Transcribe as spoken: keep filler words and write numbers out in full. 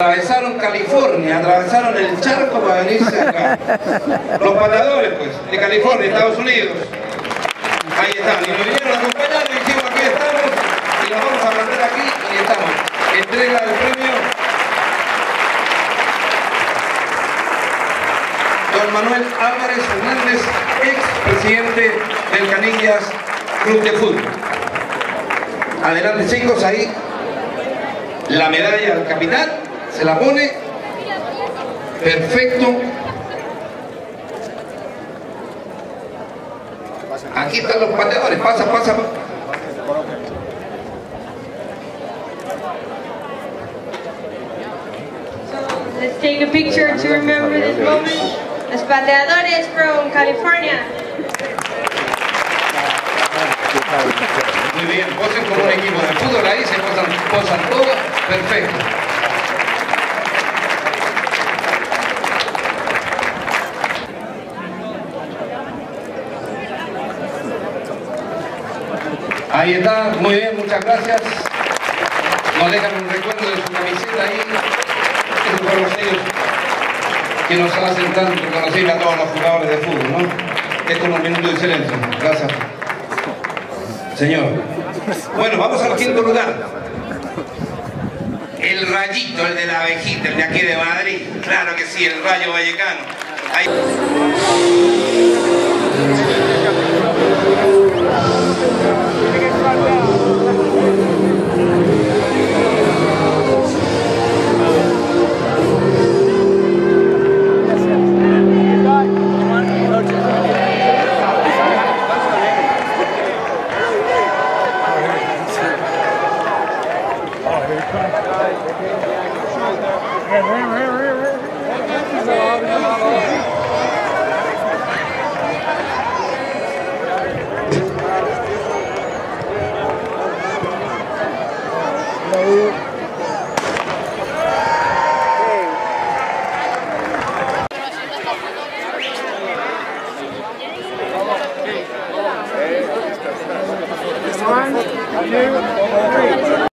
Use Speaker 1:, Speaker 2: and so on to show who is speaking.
Speaker 1: Atravesaron California, atravesaron el charco para venirse acá. Los pateadores, pues, de California, Estados Unidos. Ahí están, y nos vinieron a acompañar y dijimos, aquí estamos, y nos vamos a plantar aquí, y estamos. Entrega el premio don Manuel Álvarez Fernández, ex presidente del Canillas Club de Fútbol. Adelante, chicos, ahí la medalla al capitán, se la pone, perfecto. Aquí están los pateadores, pasa, pasa.
Speaker 2: So, let's take a picture to remember this moment. Los pateadores from California.
Speaker 1: Muy bien, posen como un equipo de fútbol, ahí se posan, posan todos, perfecto. Ahí está, muy bien, muchas gracias. Nos dejan un recuerdo de su camiseta ahí. Esos fueron los sellos que nos hacen tan reconocible a todos los jugadores de fútbol, ¿no? Es como un minuto de silencio. Gracias. Señor. Bueno, vamos al quinto lugar. El Rayito, el de la abejita, el de aquí de Madrid. Claro que sí, el Rayo Vallecano. Ahí.
Speaker 3: One, two, three.